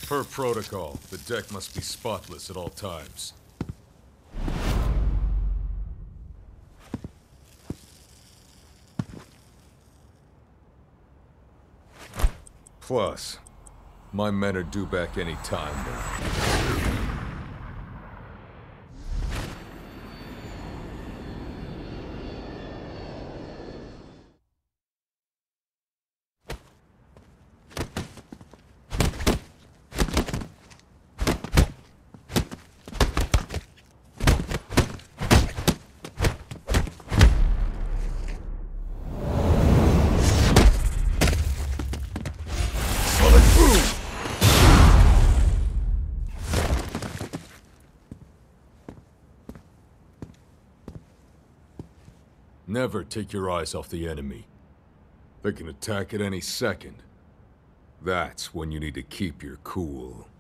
Per protocol, the deck must be spotless at all times. Plus, my men are due back any time now. Never take your eyes off the enemy. They can attack at any second. That's when you need to keep your cool.